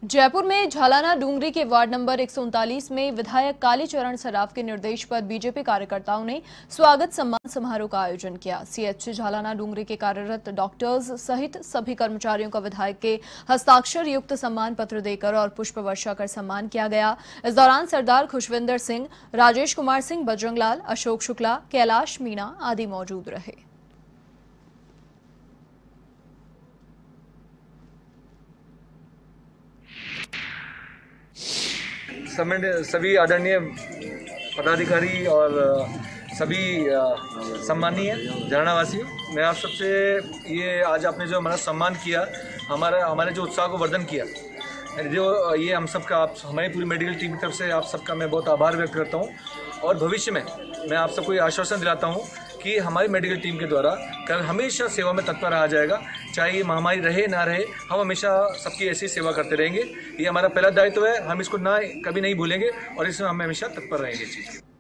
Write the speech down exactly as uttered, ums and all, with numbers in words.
जयपुर में झालाना डूंगरी के ward number एक सौ उनतालीस में विधायक कालीचरण सराफ के निर्देश पर बीजेपी कार्यकर्ताओं ने स्वागत सम्मान समारोह का आयोजन किया। सीएचसी झालाना डूंगरी के कार्यरत डॉक्टर्स सहित सभी कर्मचारियों का विधायक के हस्ताक्षर युक्त सम्मान पत्र देकर और पुष्प वर्षा कर सम्मान किया गया। इस दौरान सरदार खुशविंदर सिंह, राजेश कुमार सिंह, बजरंग लाल, अशोक शुक्ला, कैलाश मीणा आदि मौजूद रहे। सभी आदरणीय पदाधिकारी और सभी सम्मानीय झालानावासियों, मैं आप सबसे ये आज आपने जो हमारा सम्मान किया, हमारा हमारे जो उत्साह को वर्धन किया, जो ये हम सबका आप हमारी पूरी मेडिकल टीम की तरफ से आप सबका मैं बहुत आभार व्यक्त करता हूँ। और भविष्य में मैं आप सबको ये आश्वासन दिलाता हूँ कि हमारी मेडिकल टीम के द्वारा कल हमेशा सेवा में तत्पर रहा जाएगा, चाहे ये महामारी रहे ना रहे, हम हमेशा सबकी ऐसी सेवा करते रहेंगे। ये हमारा पहला दायित्व है, हम इसको ना कभी नहीं भूलेंगे और इसमें हम हमेशा तत्पर रहेंगे। चीज़